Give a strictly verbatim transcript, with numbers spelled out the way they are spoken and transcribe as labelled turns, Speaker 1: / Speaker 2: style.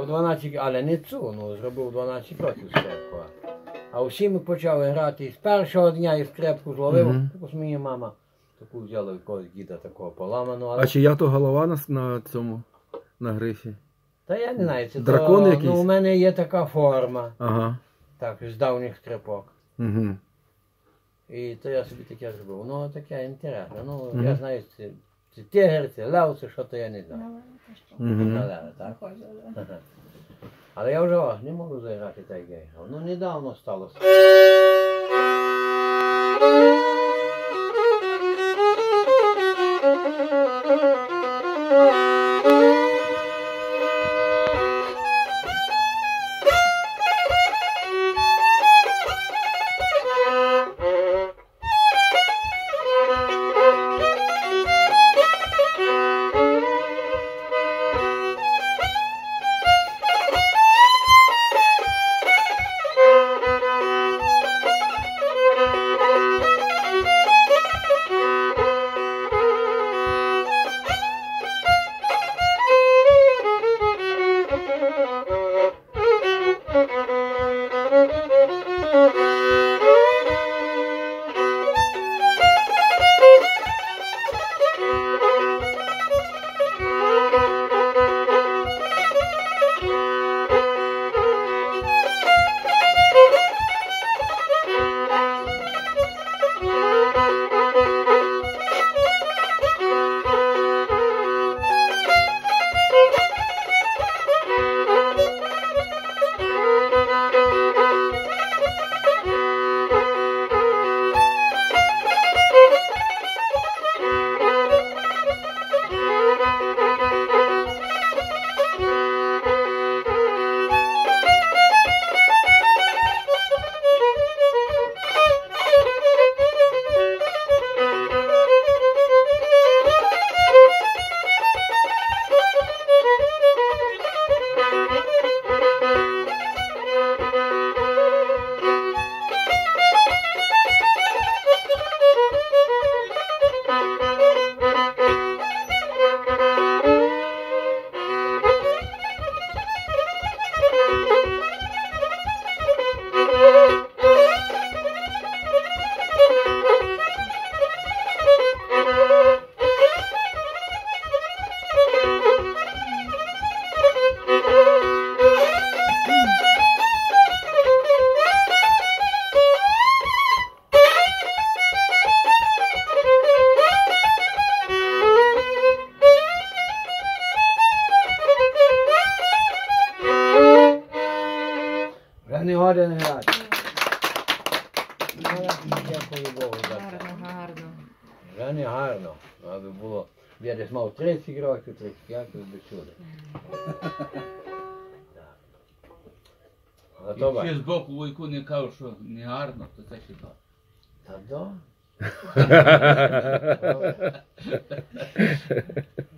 Speaker 1: в дванадцять, але не цю, ну зробив дванадцять років скрепку. А всі ми почали грати з першого дня і скрепку зловив.
Speaker 2: Мгм.
Speaker 1: Ось мені мама таку взяла якогось діда такого поламаного. Але...
Speaker 2: А чия то голова на, на цьому, на грифі?
Speaker 1: Та я не знаю, це
Speaker 2: Дракон
Speaker 1: то,
Speaker 2: якийсь?
Speaker 1: ну у мене є така форма,
Speaker 2: Ага.
Speaker 1: так, з давніх скрепок.
Speaker 2: Угу.
Speaker 1: І то я собі таке зробив. Ну таке інтересно. Ну я
Speaker 2: Мгм.
Speaker 1: знаю, це, це тигр, це лев, це що то я не знаю.
Speaker 2: Угу.
Speaker 1: Налево, так? Ага. Але я вже о, не можу заграти так, як я грав. Ну недавно сталося. Вже не годен грати. Дякую Богу за це.
Speaker 3: Гарно, гарно.
Speaker 1: Вже не гарно, аби було. Я десь мав тридцять років, тридцять п'ять до сюди. Готова?
Speaker 4: Якщо з боку вуйку не кажуть, що не гарно, то це хіба.
Speaker 1: Та до?